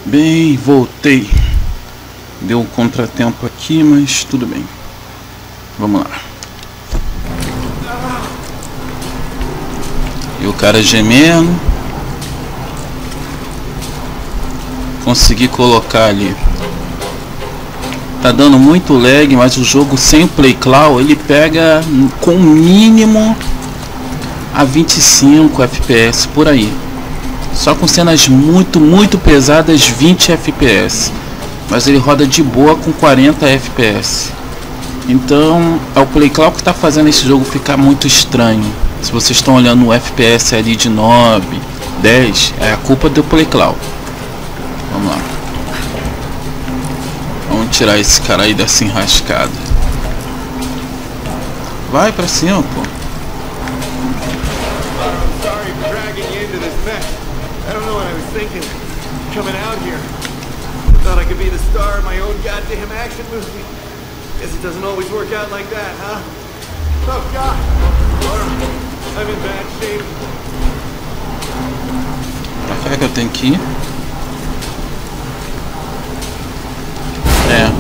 Bem, voltei. Deu um contratempo aqui, mas tudo bem. Vamos lá. E o cara gemendo. Consegui colocar ali. Tá dando muito lag, mas o jogo sem o Play Cloud ele pega com mínimo a 25 FPS por aí. Só com cenas muito pesadas 20 FPS. Mas ele roda de boa com 40 FPS. Então é o Play Cloud que está fazendo esse jogo ficar muito estranho. Se vocês estão olhando o FPS ali de 9, 10, é a culpa do Play Cloud. Vamos lá. Vamos tirar esse cara aí dessa enrascada. Vai pra cima, pô. Thought I could be the star of my own goddamn action movie. Guess it doesn't always work out like that, huh? Oh God! I'm in bad shape. Pra cá que eu tenho que ir? É.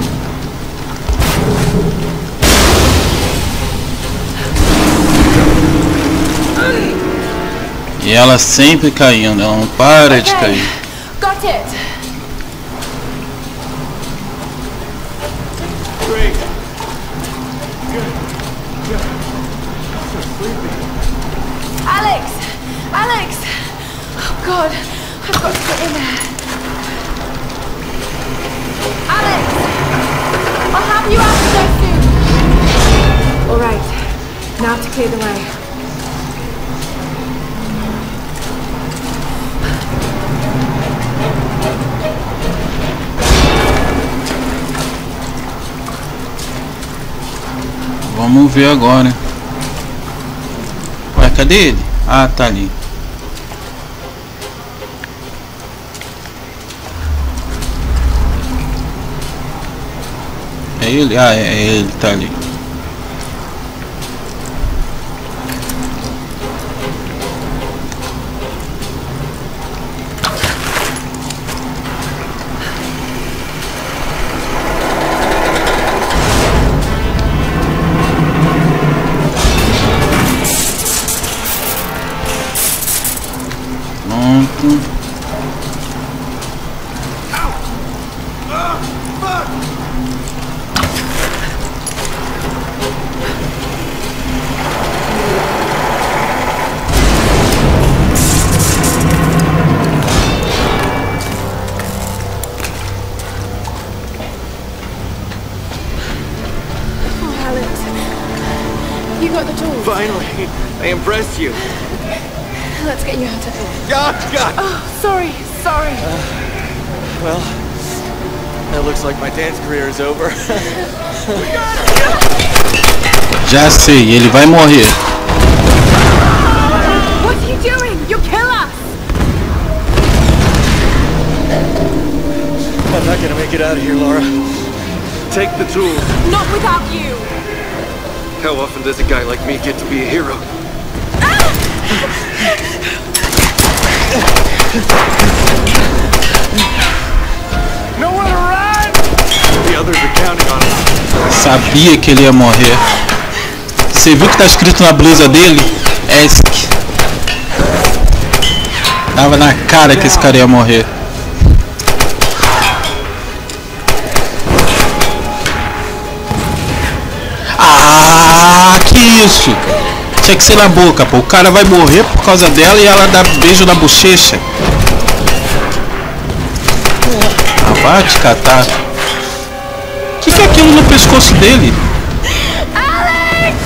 E ela sempre caindo, ela não para de cair. Got it. Great. Good. Good. I'm so sleepy. Alex! Alex! Oh God, I've got to get in there. Alex! I'll have you out of there soon. All right, now to clear the way. Vamos ver agora. Ué, cadê ele? Ah, tá ali. É ele? Ah, é ele, tá ali. You got the tools. Finally, I impressed you. Let's get you out of here. God, God. Oh, sorry. Well, it looks like my dance career is over. Já sei, ele vai morrer. What are you doing? You'll kill us. I'm not gonna make it out of here, Laura. Take the tools. Not without you. How often does a guy like me get to be a hero? Nowhere to run! The others are counting on us. Sabia que ele ia morrer. Você viu que tá escrito na blusa dele? ESC. Tava na cara que esse cara ia morrer. Ah, que isso? Tinha que ser na boca, pô. O cara vai morrer por causa dela e ela dá beijo na bochecha. Ah, vai te catar. O que é aquilo no pescoço dele? Alex!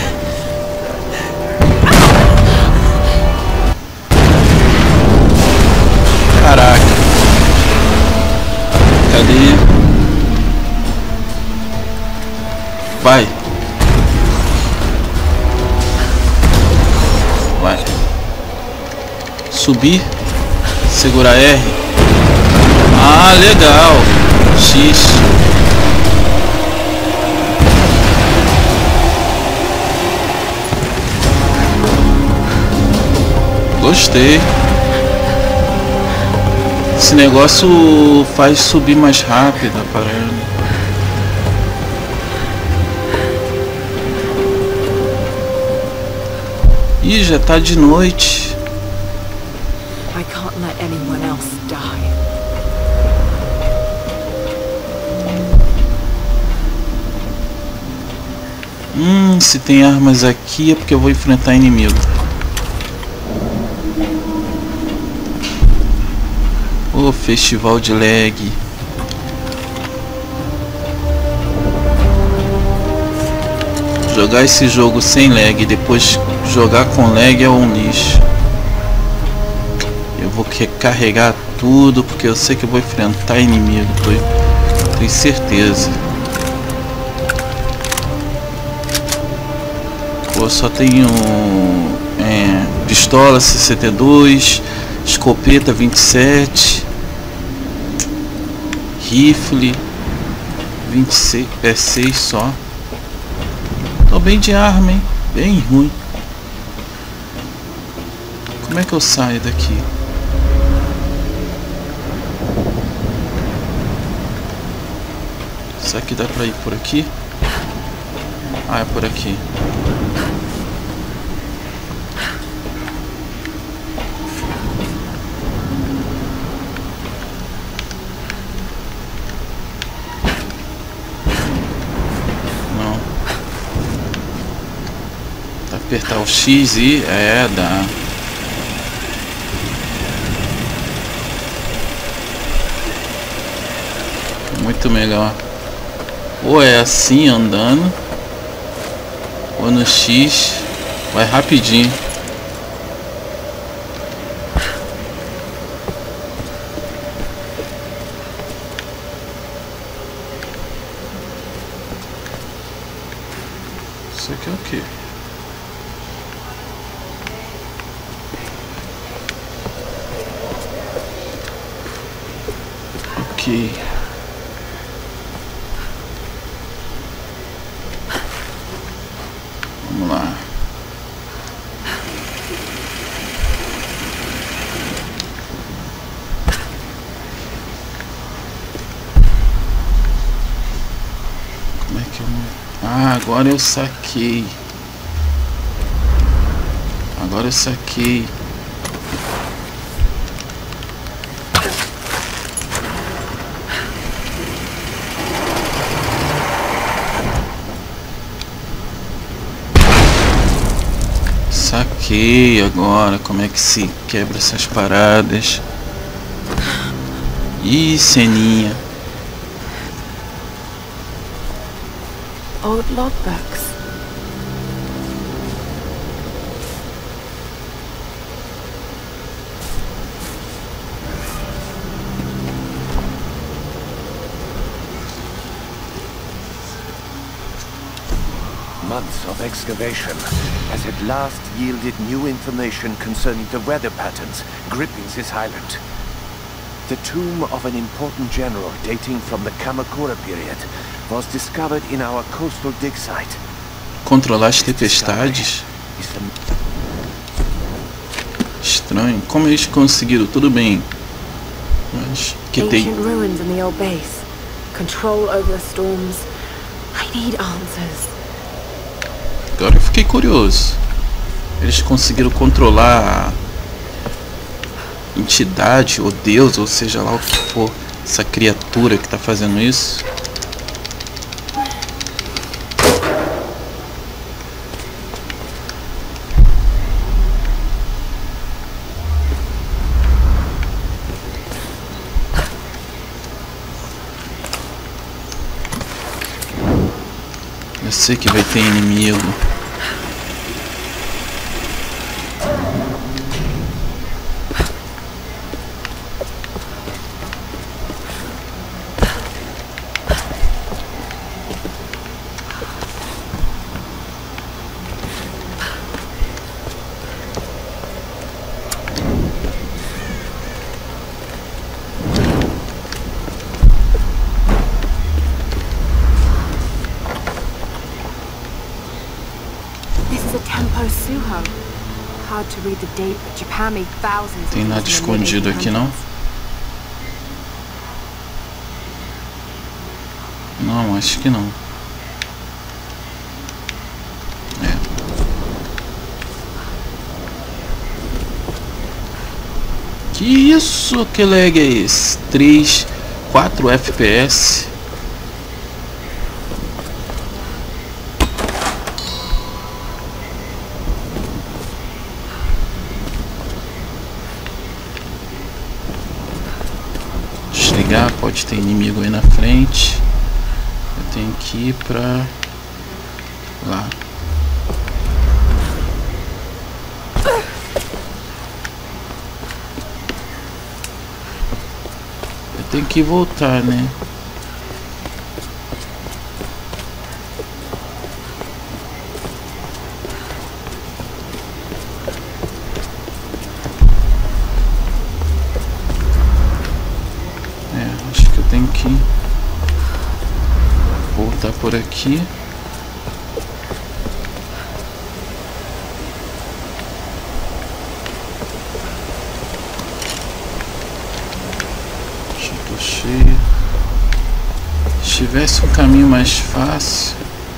Caraca. Cadê? Vai. Vai. Subir. Segurar R. Ah, legal. X. Gostei. Esse negócio faz subir mais rápido a parada. Ih, já tá de noite. I can't let anyone else die. Se tem armas aqui é porque eu vou enfrentar inimigo. Ô, festival de lag. Jogar esse jogo sem lag e depois jogar com lag é um lixo. Eu vou recarregar tudo porque eu sei que eu vou enfrentar inimigo, tenho certeza. Pô, só tenho pistola 62, escopeta 27, rifle 26, 6 só. Tô bem de arma, hein? Bem ruim. Como é que eu saio daqui? Será que dá pra ir por aqui? Ah, é por aqui. Não. Tá, apertar o X e... dá. Muito melhor. Ou é assim andando, ou no X vai rapidinho. Isso aqui é o quê? Ok. Vamos lá. Como é que eu... Ah, agora eu saquei. Agora eu saquei. Saquei agora como é que se quebra essas paradas. Ih, ceninha. Old logbooks. Months of excavation has at last yielded new information concerning the weather patterns gripping this island. The tomb of an important general dating from the Kamakura period was discovered in our coastal dig site. Controlar as tempestades? Estranho. Como eles conseguiram? Tudo bem. Mas que tem... Ancient ruins in the old base. Control over the storms. I need answers. Agora eu fiquei curioso. Eles conseguiram controlar a entidade, ou Deus, ou seja lá o que for, essa criatura que tá fazendo isso. Eu sei que vai ter inimigo. Tem nada escondido aqui não? Não, acho que não. Que isso? Que lag é esse? 3, 4 FPS. Desligar, pode ter inimigo aí na frente. Eu tenho que ir pra lá. Tem que voltar, né? Acho que eu tenho que voltar por aqui. Cheio. Se tivesse um caminho mais fácil.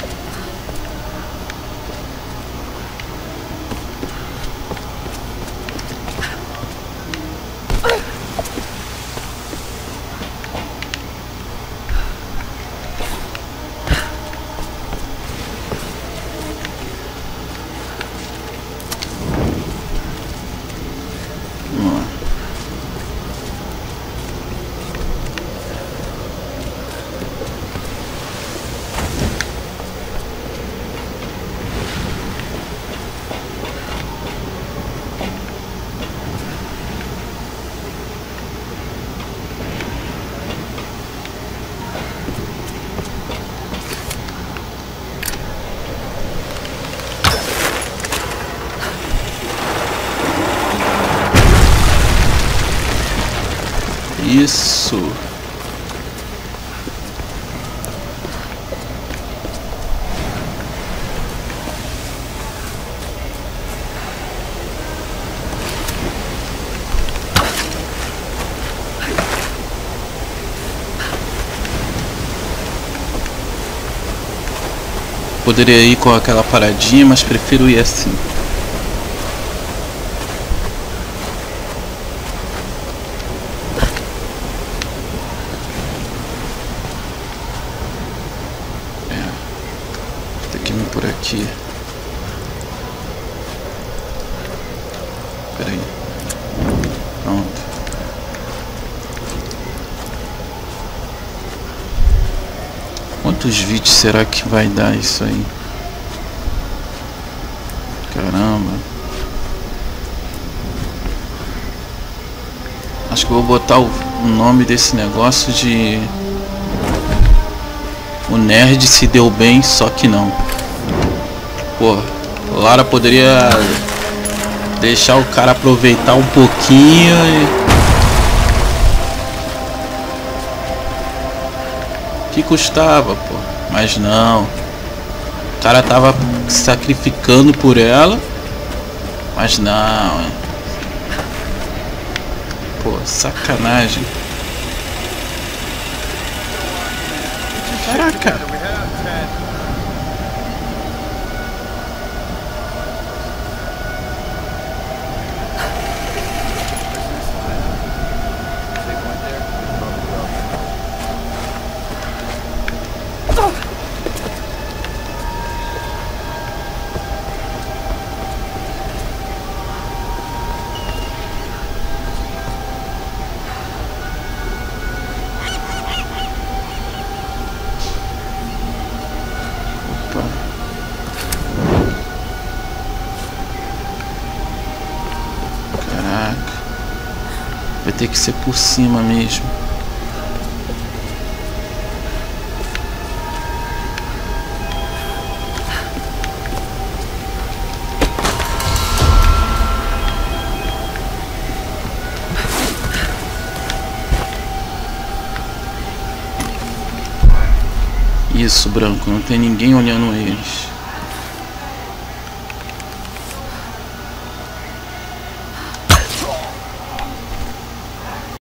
Isso. Poderia ir com aquela paradinha, mas prefiro ir assim. Por aqui. Espera aí. Pronto. Quantos vídeos será que vai dar isso aí? Caramba. Acho que eu vou botar o nome desse negócio de O Nerd Se Deu Bem, Só Que Não. Pô, Lara poderia deixar o cara aproveitar um pouquinho que custava, pô. Mas não. O cara tava sacrificando por ela. Mas não. Pô, sacanagem. Caraca. Vai ter que ser por cima mesmo. Isso, branco, não tem ninguém olhando eles.